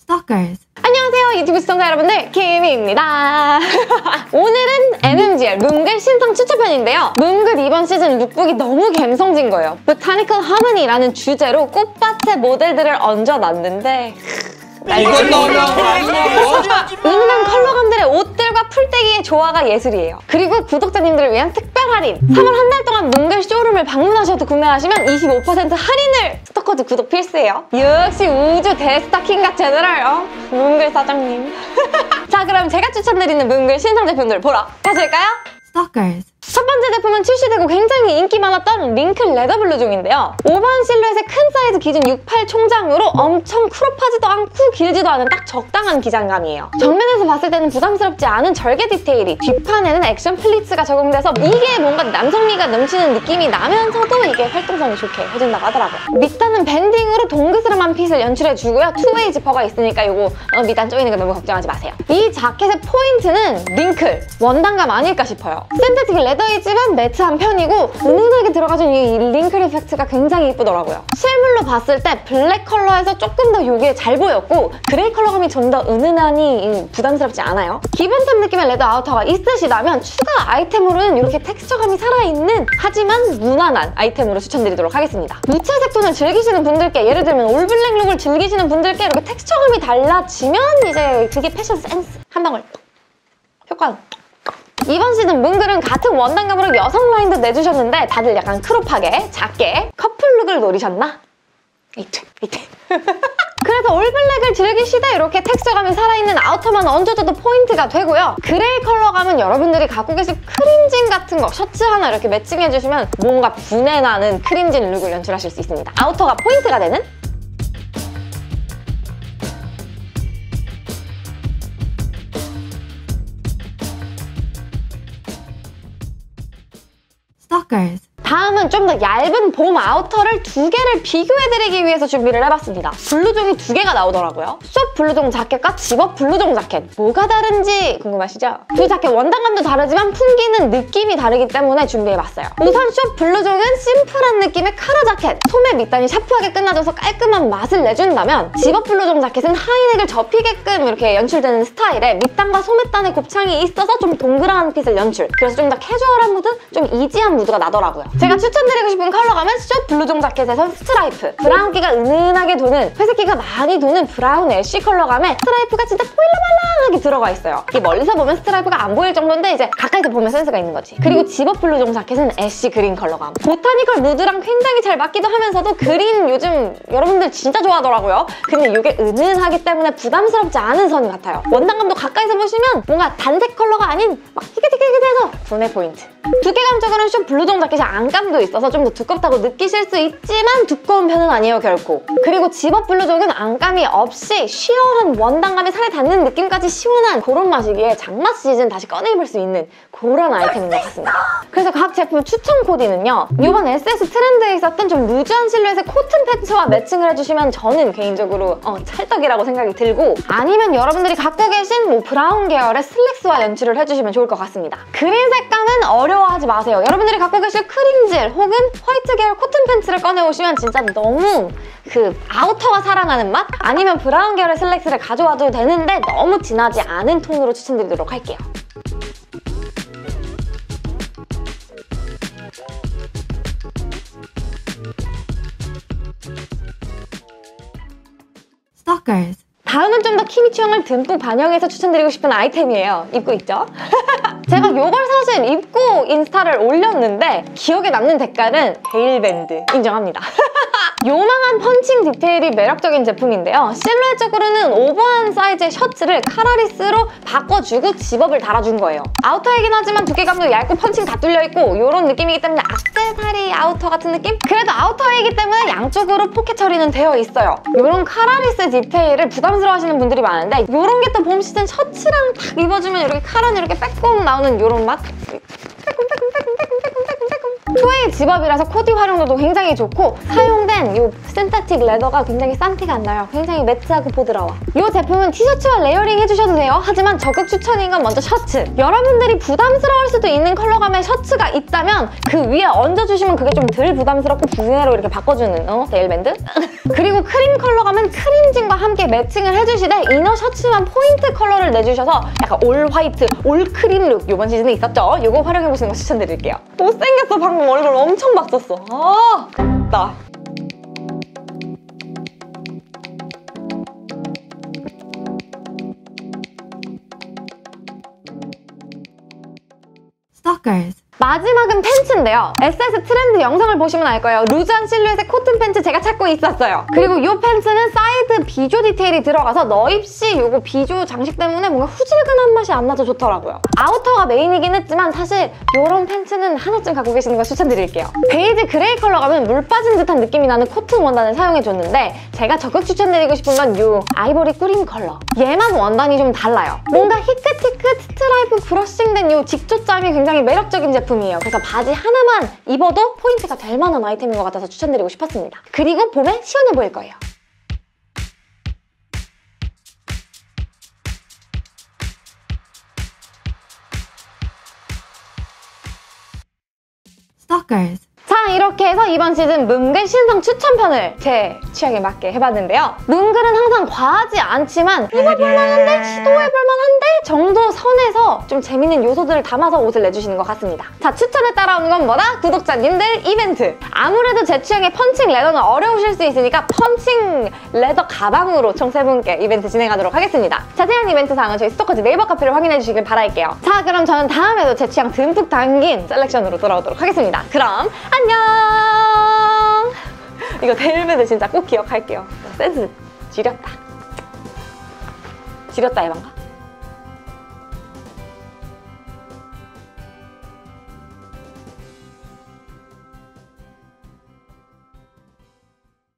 Stalkers. 안녕하세요 유튜브 시청자 여러분들, 키미입니다. 오늘은 MMGL 문글 신상 추천편인데요. 문글 이번 시즌 룩북이 너무 감성진 거예요. Botanical Harmony라는 주제로 꽃밭에 모델들을 얹어놨는데 이건 너무 은은한 컬러감들의 옷들과 풀떼기의 조화가 예술이에요. 그리고 구독자님들을 위한 특별 할인! 3월 한 달 동안 문글 쇼룸을 방문하셔도 구매하시면 25% 할인을! 스토커즈 구독 필수예요. 역시 우주 대스타킹과 제너럴 문글 사장님. 자, 그럼 제가 추천드리는 문글 신상 제품들 보러 가실까요? Stalkers. 첫 번째 제품은 출시되고 굉장히 인기 많았던 링클 레더 블루종인데요. 오버한 실루엣의 큰 사이즈 기준 68 총장으로 엄청 크롭하지도 않고 길지도 않은 딱 적당한 기장감이에요. 정면에서 봤을 때는 부담스럽지 않은 절개 디테일이, 뒷판에는 액션 플리츠가 적용돼서 이게 뭔가 남성미가 넘치는 느낌이 나면서도 이게 활동성이 좋게 해준다고 하더라고요. 밑단은 밴딩으로 동그스름한 핏을 연출해주고요. 투웨이 지퍼가 있으니까 이거 밑단 조이는 거 너무 걱정하지 마세요. 이 자켓의 포인트는 링클, 원단감 아닐까 싶어요. 신테틱 레더이지만 매트한 편이고 은은하게 들어가준 이 링클 이펙트가 굉장히 예쁘더라고요. 실물로 봤을 때 블랙 컬러에서 조금 더 이게 잘 보였고 그레이 컬러감이 좀 더 은은하니 부담스럽지 않아요. 기본템 느낌의 레더 아우터가 있으시다면 추가 아이템으로는 이렇게 텍스처감이 살아있는 하지만 무난한 아이템으로 추천드리도록 하겠습니다. 무채색 톤을 즐기시는 분들께, 예를 들면 올블랙 룩을 즐기시는 분들께 이렇게 텍스처감이 달라지면 이제 그게 패션 센스 한 방울 효과는. 이번 시즌 문글은 같은 원단감으로 여성 라인도 내주셨는데 다들 약간 크롭하게, 작게 커플룩을 노리셨나? 이트. 그래서 올블랙을 즐기시다 이렇게 텍스처감이 살아있는 아우터만 얹어줘도 포인트가 되고요. 그레이 컬러감은 여러분들이 갖고 계신 크림진 같은 거 셔츠 하나 이렇게 매칭해주시면 뭔가 분해나는 크림진 룩을 연출하실 수 있습니다. 아우터가 포인트가 되는? Stalkers. 다음은 좀 더 얇은 봄 아우터를 두 개를 비교해드리기 위해서 준비를 해봤습니다. 블루종이 두 개가 나오더라고요. 숏 블루종 자켓과 집업 블루종 자켓. 뭐가 다른지 궁금하시죠? 두 자켓 원단감도 다르지만 풍기는 느낌이 다르기 때문에 준비해봤어요. 우선 숏 블루종은 심플한 느낌의 카라 자켓. 소매 밑단이 샤프하게 끝나줘서 깔끔한 맛을 내준다면 집업 블루종 자켓은 하이넥을 접히게끔 이렇게 연출되는 스타일에 밑단과 소매단에 곱창이 있어서 좀 동그란 핏을 연출. 그래서 좀 더 캐주얼한 무드, 좀 이지한 무드가 나더라고요. 제가 추천드리고 싶은 컬러감은 숏 블루종 자켓에선 스트라이프. 브라운기가 은은하게 도는, 회색기가 많이 도는 브라운 애쉬 컬러감에 스트라이프가 진짜 포일러말랑하게 들어가 있어요. 이게 멀리서 보면 스트라이프가 안 보일 정도인데 이제 가까이서 보면 센스가 있는 거지. 그리고 집업 블루종 자켓은 애쉬 그린 컬러감. 보타니컬 무드랑 굉장히 잘 맞기도 하면서도 그린 요즘 여러분들 진짜 좋아하더라고요. 근데 이게 은은하기 때문에 부담스럽지 않은 선 같아요. 원단감도 가까이서 보시면 뭔가 단색 컬러가 아닌 막 희끗희끗해서 분해 포인트. 두께감적으로는 숏 블루종 자켓이 안감도 있어서 좀 더 두껍다고 느끼실 수 있지만 두꺼운 편은 아니에요, 결코. 그리고 집업 블루종은 안감이 없이 쉬어한 원단감이 살에 닿는 느낌까지 시원한 그런 맛이기에 장마 시즌 다시 꺼내입을 수 있는 그런 아이템인 것 같습니다. 그래서 각 제품 추천 코디는요. 이번 SS 트렌드에 있었던 좀 루즈한 실루엣의 코튼 팬츠와 매칭을 해주시면 저는 개인적으로 찰떡이라고 생각이 들고, 아니면 여러분들이 갖고 계신 뭐 브라운 계열의 슬랙스와 연출을 해주시면 좋을 것 같습니다. 그린 색감은 어려워하지 마세요. 여러분들이 갖고 계실 크림질 혹은 화이트 계열 코튼 팬츠를 꺼내오시면 진짜 너무 그 아우터가 살아나는 맛? 아니면 브라운 계열의 슬랙스를 가져와도 되는데 너무 진하지 않은 톤으로 추천드리도록 할게요. Stalkers. 다음은 좀 더 키미 취향을 듬뿍 반영해서 추천드리고 싶은 아이템이에요. 입고 있죠? 제가 이걸 사실 입고 인스타를 올렸는데 기억에 남는 색깔은 베일밴드. 인정합니다. 요망한 펀칭 디테일이 매력적인 제품인데요. 실루엣적으로는 오버한 사이즈의 셔츠를 카라리스로 바꿔주고 집업을 달아준 거예요. 아우터이긴 하지만 두께감도 얇고 펀칭 다 뚫려있고 이런 느낌이기 때문에 액세서리 아우터 같은 느낌? 그래도 아우터이기 때문에 양쪽으로 포켓 처리는 되어 있어요. 이런 카라리스 디테일을 부담스러워하시는 분들이 많은데 이런 게 또 봄 시즌 셔츠랑 딱 입어주면 이렇게 카라는 이렇게 빼꼼 나오는 이런 맛? 투웨이 집업이라서 코디 활용도도 굉장히 좋고 사용된 이 신테틱 레더가 굉장히 싼 티가 안 나요. 굉장히 매트하고 보드라워. 이 제품은 티셔츠와 레이어링 해주셔도 돼요. 하지만 적극 추천인 건 먼저 셔츠. 여러분들이 부담스러울 수도 있는 컬러감의 셔츠가 있다면 그 위에 얹어주시면 그게 좀 덜 부담스럽고 분해로 이렇게 바꿔주는 데일밴드? 그리고 크림 컬러감은 크림진과 함께 매칭을 해주시되 이너 셔츠만 포인트 컬러를 내주셔서 약간 올 화이트, 올 크림 룩 이번 시즌에 있었죠? 이거 활용해보시는 거 추천드릴게요. 못생겼어. 방금 얼굴 엄청 막 썼어. 아, 나. Stalkers. 마지막은 팬츠인데요. SS 트렌드 영상을 보시면 알 거예요. 루즈한 실루엣의 코튼 팬츠 제가 찾고 있었어요. 그리고 이 팬츠는 사이드 비조 디테일이 들어가서 너입시 요거 비조 장식 때문에 뭔가 후질근한 맛이 안 나서 좋더라고요. 아우터가 메인이긴 했지만 사실 이런 팬츠는 하나쯤 갖고 계시는 거 추천드릴게요. 베이지 그레이 컬러 가면 물 빠진 듯한 느낌이 나는 코튼 원단을 사용해줬는데 제가 적극 추천드리고 싶은 건 이 아이보리 꾸림 컬러. 얘만 원단이 좀 달라요. 뭔가 히끗히끗 스트라이프 브러싱된 이 직조점이 굉장히 매력적인 제품이에요. 그래서 바지 하나만 입어도 포인트가 될 만한 아이템인 것 같아서 추천드리고 싶었습니다. 그리고 봄에 시원해 보일 거예요. Stalkers. 자, 이렇게 해서 이번 시즌 뭉글 신상 추천편을 제 취향에 맞게 해봤는데요. 뭉글은 항상 과하지 않지만 입어볼만한데? 시도해볼만한데? 정도 선에서 좀 재밌는 요소들을 담아서 옷을 내주시는 것 같습니다. 자, 추천에 따라오는 건 뭐다? 구독자님들 이벤트! 아무래도 제 취향의 펀칭 레더는 어려우실 수 있으니까 펀칭 레더 가방으로 총 3분께 이벤트 진행하도록 하겠습니다. 자세한 이벤트 사항은 저희 스토커즈 네이버 카페를 확인해 주시길 바랄게요. 자, 그럼 저는 다음에도 제 취향 듬뿍 담긴 셀렉션으로 돌아오도록 하겠습니다. 그럼 안녕! 이거 데일베드 진짜 꼭 기억할게요. 센스 지렸다. 지렸다 해방가?